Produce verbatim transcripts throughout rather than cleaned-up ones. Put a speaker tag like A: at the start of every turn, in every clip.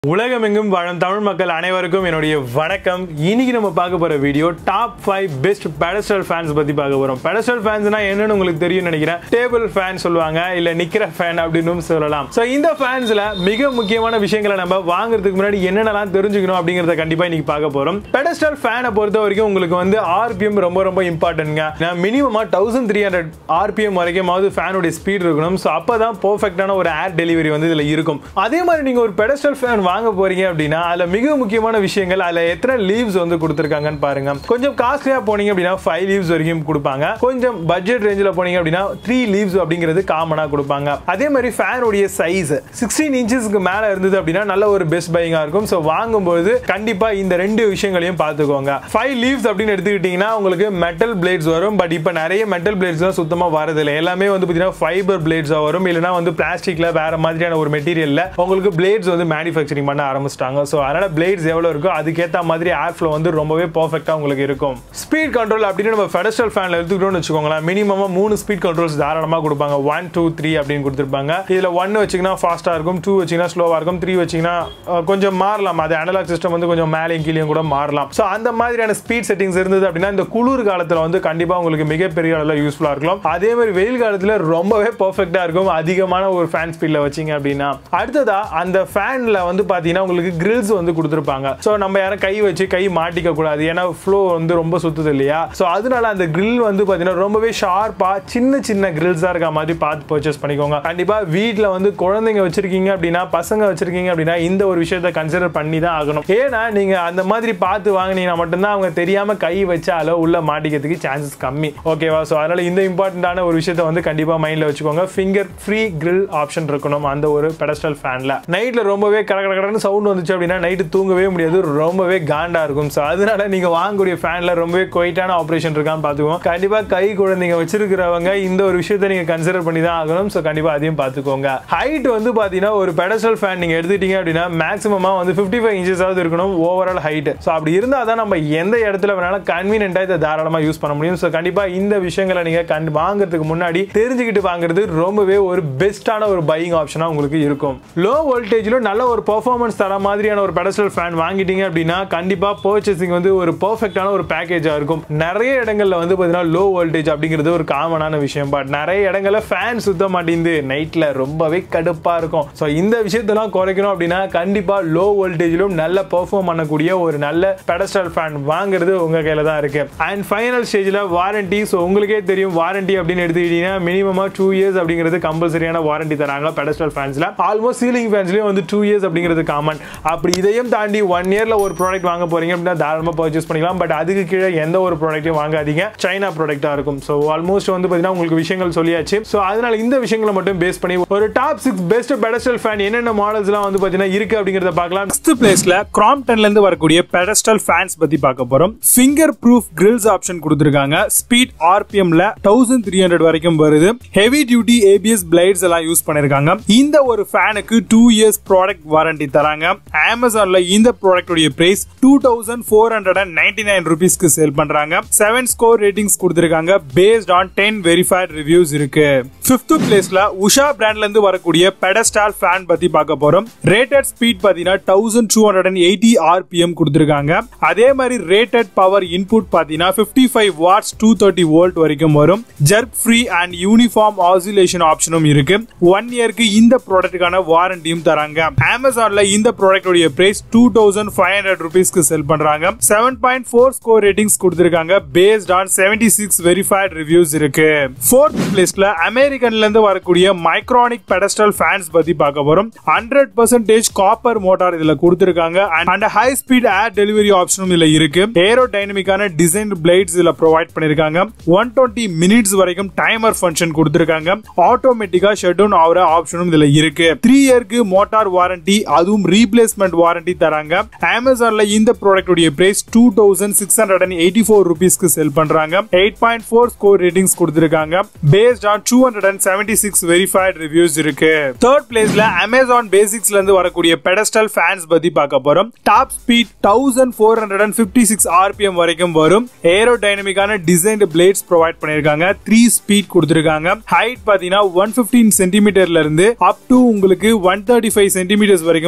A: உலகமெங்கும் வாழும் தமிழ் மக்கள் அனைவருக்கும் என்னுடைய வணக்கம். இன்னைக்கு நம்ம பார்க்க போற video top five best pedestal fans பத்தி பார்க்க போறோம். பெடஸ்டல் ஃபேன்ஸ்னா என்னன்னு உங்களுக்கு தெரியும் நினைக்கிறேன். டேபிள் ஃபேன் சொல்லுவாங்க, இல்ல நிக்கிற ஃபேன் அப்படின்னு சொல்லலாம். சோ இந்த ஃபேன்ஸ்ல மிக முக்கியமான விஷயங்களை நம்ம வாங்குறதுக்கு முன்னாடி என்னென்னலாம் தெரிஞ்சுக்கணும் அப்படிங்கறத கண்டிப்பா இன்னைக்கு பார்க்க போறோம். பெடஸ்டல் ஃபேனை பொறுத்த வரைக்கும் உங்களுக்கு வந்து ஆர்பிஎம் ரொம்ப ரொம்ப இம்பார்ட்டன்ட்ங்க. மினிமமா தௌசண்ட் த்ரீ ஹண்ட்ரட் ஆர்பிஎம் வரைக்கும் ஃபேனுடைய ஸ்பீட் இருக்கணும். ஸோ அப்பதான் பெர்ஃபெக்டான ஒரு ஏர் டெலிவரி வந்து இதுல இருக்கும். அதே மாதிரி நீங்க ஒரு பெடஸ்டல் ஃபேன் வாங்க போறீங்க அப்படின்னா அதுல மிக முக்கியமான விஷயங்கள், அதுல எத்தனை லீவ்ஸ் வந்து கொடுத்திருக்காங்கன்னு பாருங்க. கொஞ்சம் காஸ்ட்லியா போனீங்க அப்படின்னா ஃபைவ் லீவ்ஸ் வரைக்கும் கொடுப்பாங்க. கொஞ்சம் பட்ஜெட் ரேஞ்சில் போனீங்க அப்படின்னா த்ரீ லீவ்ஸ் அப்படிங்கிறது காமனா கொடுப்பாங்க. அதே மாதிரி ஃபேனுடைய சைஸ் சிக்ஸ்டீன் இன்ச்சஸ்க்கு மேல இருந்தது அப்படின்னா நல்ல ஒரு பெஸ்ட் பையிங்கா இருக்கும். ஸோ வாங்கும்போது கண்டிப்பா இந்த ரெண்டு விஷயங்களையும் பார்த்துக்கோங்க. ஃபைவ் லீவ்ஸ் அப்படின்னு எடுத்துக்கிட்டீங்கன்னா உங்களுக்கு மெட்டல் பிளேட்ஸ் வரும். பட் இப்போ நிறைய மெட்டல் பிளேட்ஸ் தான் சுத்தமா வரதில்லை. எல்லாமே வந்து பார்த்தீங்கன்னா ஃபைபர் பிளேட்ஸா வரும், இல்லைன்னா வந்து பிளாஸ்டிக்ல வேற மாதிரியான ஒரு மெட்டீரியல்ல உங்களுக்கு பிளேட்ஸ் வந்து மேனுஃபேக்சரிங் பண்ண ஆரம்பிச்சிட்டாங்க. சோ அதனால பிளேட்ஸ் எவ்வளவு இருக்கோ அதுக்கேற்ற மாதிரி ஏர் ஃப்ளோ வந்து ரொம்பவே பெர்ஃபெக்ட்டா உங்களுக்கு இருக்கும். ஸ்பீட் கண்ட்ரோல் அப்படின்னு நம்ம பெடஸ்டல் ஃபேன்ல எடுத்துக்கிட்டோம்னு வச்சுக்கோங்களேன், மினிமமா மூணு ஸ்பீட் கண்ட்ரோல்ஸ் தாராளமா கொடுப்பாங்க. ஒன் டூ த்ரீ அப்படின்னு கொடுத்துருப்பாங்க. இதுல ஒன் வச்சிங்கன்னா ஃபாஸ்டா இருக்கும், டூ வச்சிங்கன்னா ஸ்லோவா இருக்கும், த்ரீ வச்சிங்கன்னா கொஞ்சம் மாறலாம். அது அனலாக் சிஸ்டம் வந்து கொஞ்சம் மேலேயும் கீழேயும் கூட மாறலாம். ஸோ அந்த மாதிரியான ஸ்பீட் செட்டிங்ஸ் இருந்தது அப்படின்னா இந்த குளிர் காலத்துல வந்து கண்டிப்பா உங்களுக்கு மிகப்பெரிய அளவில் யூஸ்ஃபுல்லா இருக்கும். அதே மாதிரி வெயில் காலத்துல ரொம்பவே பெர்ஃபெக்ட்டா இருக்கும் அதிகமான ஒரு ஃபேன் ஸ்பீட்ல வச்சிங்க அப்படின்னா. அடுத்ததா அந்த ஃபேன்ல வந்து பாத்தீங்கன்னா உங்களுக்கு கிரில்ஸ் வந்து கொடுத்திருப்பாங்க. சோ நம்ம யாரும் கை வச்சு கை மாட்டிக்க கூடாது, ஏன்னா ஃப்ளோ வந்து ரொம்ப சுத்துது இல்லையா. சோ அதனால அந்த கிரில் வந்து பாத்தீங்கன்னா ரொம்பவே ஷார்ப்பா சின்ன சின்ன கிரில்ஸா இருக்க மாதிரி பார்த்து பர்ச்சேஸ் பண்ணிக்கோங்க. கண்டிப்பா வீட்ல வந்து குழந்தைங்க வச்சிருக்கீங்க அப்படின்னா, பசங்க வச்சிருக்கீங்க அப்படின்னா இந்த ஒரு விஷயத்தை கன்சிடர் பண்ணி தான் ஆகணும். ஏன்னா நீங்க அந்த மாதிரி பார்த்து வாங்கினீங்கன்னா மட்டும்தான் அவங்க தெரியாம கை வச்சாலோ உள்ள மாட்டிக்கிறதுக்கு சான்சஸ் கம்மி. ஓகேவா? சோ அதனால இந்த இம்பார்ட்டன்டான ஒரு விஷயத்தை வந்து கண்டிப்பா மைண்ட்ல வச்சுக்கோங்க. ஃபிங்கர் ஃப்ரீ கிரில் ஆப்ஷன் இருக்கணும் அந்த ஒரு பெடஸ்டல் ஃபேன்ல. நைட்ல ரொம்பவே கடகடன்னு சவுண்ட் வந்துச்சு அப்படின்னா நைட்டு தூங்கவே முடியாது, ரொம்பவே காண்டா இருக்கும். ஸோ அதனால நீங்க வாங்கக்கூடிய ஃபேன்ல ரொம்பவே குவைட்டான ஆப்ரேஷன் இருக்கான்னு பார்த்துக்கோங்க. கண்டிப்பா கை குழந்தைங்க வச்சிருக்கிறவங்க இந்த ஒரு விஷயத்தை நீங்க கன்சிடர் பண்ணி தான் ஆகணும். ஸோ கண்டிப்பா அதையும் பார்த்துக்கோங்க. ஹைட் வந்து பாத்தீங்கன்னா ஒரு பெடஸ்டல் ஃபேன் நீங்க எடுத்துட்டீங்க அப்படின்னா மேக்ஸிமமா வந்து ஃபிஃப்டி ஃபைவ் இன்ச்சஸ் ஆவது இருக்கணும் ஓவரால் ஹைட். ஸோ அப்படி இருந்தால் தான் நம்ம எந்த இடத்துல வேணாலும் கன்வீனியன்ட்டா இதை தாராளமா யூஸ் பண்ண முடியும். ஸோ கண்டிப்பா இந்த விஷயங்களை நீங்க வாங்குறதுக்கு முன்னாடி தெரிஞ்சுக்கிட்டு வாங்குறது ரொம்பவே ஒரு பெஸ்டான ஒரு பையிங் ஆப்ஷனா உங்களுக்கு இருக்கும். லோ வோல்டேஜ்ல நல்ல ஒரு பெர்ஃபார்மன்ஸ் தர மாதிரியான ஒரு பெடஸ்டல் ஃபேன் வாங்கிட்டீங்க அப்படின்னா கண்டிப்பா பர்ச்சேசிங் வந்து ஒரு பெர்ஃபெக்ட்டான ஒரு பேக்கேஜா இருக்கும். நிறைய இடங்கள்ல வந்து பாத்தீங்கன்னா லோ வோல்டேஜ் அப்படிங்கிறது ஒரு காமனான விஷயம். பட் நிறைய இடங்கள்ல ஃபேன் சுத்த மாட்டேங்குது, நைட்ல ரொம்பவே கடுப்பா இருக்கும். சோ இந்த விஷயத்தெல்லாம் குறைக்கணும் அப்படின்னா கண்டிப்பா லோ வோல்டேஜிலும் நல்ல பெர்ஃபார்ம் பண்ணக்கூடிய ஒரு நல்ல பெடஸ்டல் ஃபேன் வாங்குறது உங்க கையில தான் இருக்கு. அண்ட் ஃபைனல் ஸ்டேஜ்ல வாரண்டி. சோ உங்களுக்கே தெரியும் வாரண்டி அப்படின்னு எடுத்துக்கிட்டீங்கன்னா மினிமமா டூ இயர்ஸ் அப்படிங்கிறது கம்பல்சரியான வாரண்டி தராங்க பெடஸ்டல் ஃபேன்ஸ்ல. ஆல்மோஸ்ட் சீலிங் ஃபேன்ஸ்லயும் வந்து டூ இயர்ஸ் அப்படிங்கிறது காமன். அப்படி இதையும் தாண்டி ஒன் இயர்ல ஒரு ப்ராடக்ட் வாங்க போறீங்க அப்படின்னா தாராளமா பர்ச்சேஸ் பண்ணிக்கலாம். பட் அதுக்கு கீழே எந்த ஒரு ப்ராடக்ட்டையும் வாங்காதீங்க, சைனா ப்ராடக்ட்டா இருக்கும். ஸோ ஆல்மோஸ்ட் வந்து பாத்தீங்கன்னா உங்களுக்கு விஷயங்கள் சொல்லியாச்சு. ஸோ அதனால இந்த விஷயங்களை மட்டும் பேஸ் பண்ணி ஒரு top six best pedestal fan என்னென்ன மாடல்ஸ் எல்லாம் வந்து பாத்தீங்கன்னா இருக்கு அப்படிங்கறத பார்க்கலாம். சிக்ஸ்த் பிளேஸ்ல கிராம்ப்டன்ல இருந்து வரக்கூடிய பெடஸ்டல் ஃபேன்ஸ் பத்தி பார்க்க போறோம். ஃபிங்கர் ப்ரூஃப் கிரில்ஸ் ஆப்ஷன் கொடுத்திருக்காங்க. ஸ்பீட் ஆர்பிஎம்ல தௌசண்ட் த்ரீ ஹண்ட்ரட் வரைக்கும் வருது. ஹெவி டியூட்டி ஏபிஎஸ் பிளேட்ஸ் எல்லாம் யூஸ் பண்ணிருக்காங்க. இந்த ஒரு ஃபேனுக்கு டூ இயர்ஸ் ப்ராடக்ட் வாரண்டி தராங்க. அமேசான்ல இந்த ப்ராடக்ட் உடைய price two thousand four hundred and ninety nine ருபீஸ்க்கு சேல் பண்றாங்க. செவன் ஸ்கோர் ரேட்டிங்ஸ் கொடுத்திருக்காங்க. Based on ten verified reviews இருக்கு. ஃபிஃப்த் பிளேஸ்ல உஷா பிராண்ட்ல இருந்து வரக்கூடிய பெடஸ்டால் ஃபேன் பத்தி பார்க்க போறோம். ரேட்டட் ஸ்பீட் பாத்தீங்கன்னா thousand two hundred and eighty RPM கொடுத்திருக்காங்க. அதே மாதிரி ரேட்டட் பவர் இன்புட் பாத்தீங்கன்னா fifty five watts two thirty volt வரைக்கும் வரும். Jerk free and uniform oscillation ஆப்ஷனும் இருக்கு. ஒன் இயருக்கு இந்த ப்ராடக்ட்டுக்கான வாரண்டியும் தராங்க. அமேசான்ல இந்த ப்ராடக்ட் உடைய price two thousand five hundred ருபீஸ்க்கு செல் பண்றாங்க. Seven point four score ratings கொடுத்திருக்காங்க. Based on seventy six verified reviews இருக்கு. ஃபோர்த் பிளேஸ்ல அமெரிக்கன்ல இருந்து வரக்கூடிய மைக்ரானிக் பெடஸ்டல் ஃபேன்ஸ் பத்தி பார்க்க போறோம். ஹண்ட்ரட் பர்சன்டேஜ் காப்பர் மோட்டார் இதுல கொடுத்திருக்காங்க. And high speed air delivery ஆப்ஷனும் இதுல இருக்கு. ஏரோ டைனமிக்கான டிசைன் பிளேட்ஸ் இதுல ப்ரொவைட் பண்ணிருக்காங்க. ஒன் டுவெண்ட்டி மினிட்ஸ் வரைக்கும் டைமர் ஃபங்க்ஷன் கொடுத்திருக்காங்க. ஆட்டோமேட்டிக்கா ஷட் டவுன் ஆகிற ஆப்ஷனும் இதுல இருக்கு. த்ரீ இயருக்கு மோட்டார் வாரண்டி, அதுவும் ரீப்ளேஸ்மெண்ட் வாரண்டி தராங்க. அமேசான்ல இந்த ப்ராடக்ட் உடைய price two thousand six hundred and eighty four ருபீஸ்க்கு செல் பண்றாங்க. Eight point four score ratings கொடுத்திருக்காங்க. Based on two hundred and seventy six verified reviews இருக்கு. தேர்ட் பிளேஸ்ல அமேசான் பேசிக்ஸ்ல இருந்து வரக்கூடிய பெடஸ்டல் ஃபேன்ஸ் பத்தி பார்க்க போறோம். Top speed thousand four hundred and fifty six RPM வரைக்கும் வரும். ஏரோ டைனமிக்கான டிசைன்டு பிளேட்ஸ் ப்ரொவைட் பண்ணிருக்காங்க. த்ரீ ஸ்பீட் கொடுத்திருக்காங்க. ஹைட் பாத்தீங்கன்னா ஒன் பிப்டீன் சென்டிமீட்டர்ல இருந்து அப் டு உங்களுக்கு ஒன் தேர்ட்டி ஃபைவ் சென்டிமீட்டர்ஸ் வரைக்கும்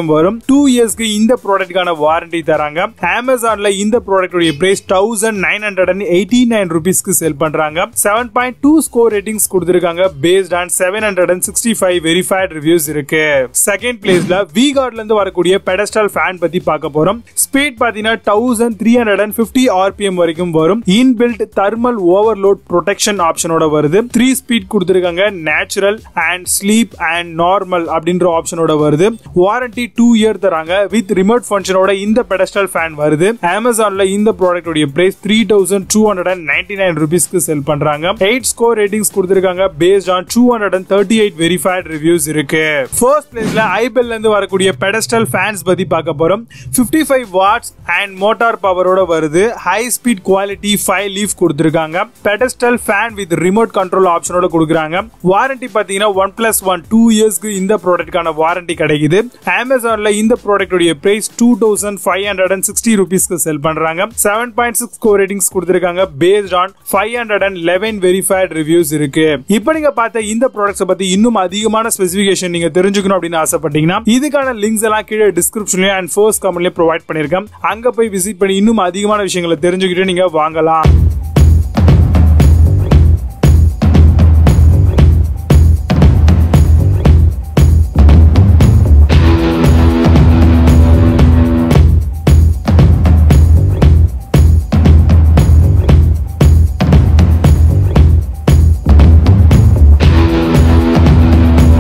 A: வரைக்கும் வரும். டூ இயர்ஸ்க்கு இந்த ப்ராடக்ட்கான வாரண்டி தராங்க. அமேசான்ல இந்த ப்ராடக்ட் உடைய price thousand nine hundred eighty nine ருபீஸ்க்கு செல் பண்றாங்க. Seven point two score ratings கொடுத்திருக்காங்க. Based on seven hundred sixty five verified reviews இருக்கு. செகண்ட் பிளேஸ்ல V-Guardல இருந்து வரக்கூடிய Pedestal Fan பத்தி பார்க்க போறோம். ஸ்பீட் பாத்தீங்கன்னா thousand three hundred fifty RPM வரைக்கும் வரும். இன்பில்ட் தெர்மல் ஓவர்லோட் ப்ரொடெக்ஷன் ஆப்ஷனோட வருது. த்ரீ ஸ்பீட் கொடுத்திருக்காங்க. Natural and sleep and normal அப்படின்ற ஆப்ஷனோட வருது. வாரண்டி டூ இயர் தராங்க. வித் ரிமோட் ஃபங்க்ஷனோட இந்த Pedestal Fan வருது. அமேசான்ல இந்த ப்ராடக்ட் உடைய price three thousand two hundred ninety nine ருபீஸ்க்கு செல் பண்றாங்க. எயிட் ஸ்கோர் ரேட்டிங்ஸ் கொடுத்திருக்காங்க. Based on two hundred thirty eight verified reviews இருக்கு. ஃபர்ஸ்ட் பிளேஸ்ல ஐபெல்ல இருந்து வரக்கூடிய Pedestal Fans பத்தி பார்க்க போறோம். Fifty five watts and motor பவரோட வருது. High speed quality five leaf கொடுத்திருக்காங்க. Pedestal Fan with remote control ஆப்ஷனோட கொடுக்குறாங்க. வாரண்டி பாத்தீங்கன்னா ஒன் பிளஸ் ஒன் டூ இயர்ஸ்க்கு இந்த ப்ராடக்ட்கான வாரண்டி கிடைக்குது. அமேசான்ல இந்த ப்ராடக்ட் உடைய price two thousand five hundred sixty ருபீஸ்க்கு செல் பண்றாங்க. Seven point six score ratings கொடுத்திருக்காங்க. Based on five hundred eleven verified reviews இருக்கு. இப்போ நீங்க பார்த்த இந்த ப்ராடக்ட்ஸ் பத்தி இன்னும் அதிகமான ஸ்பெசிபிகேஷன் நீங்க தெரிஞ்சுக்கணும் அப்படின்னு ஆசைப்பட்டீங்கன்னா இதுக்கான லிங்க்ஸ் எல்லாம் கீழே டிஸ்கிரிப்ஷன்லயும் அண்ட் ஃபர்ஸ்ட் கமெண்ட்லயும் ப்ரொவைட் பண்ணிருக்கேன். அங்க போய் விசிட் பண்ணி இன்னும் அதிகமான விஷயங்களை தெரிஞ்சுக்கிட்டு நீங்க வாங்கலாம்.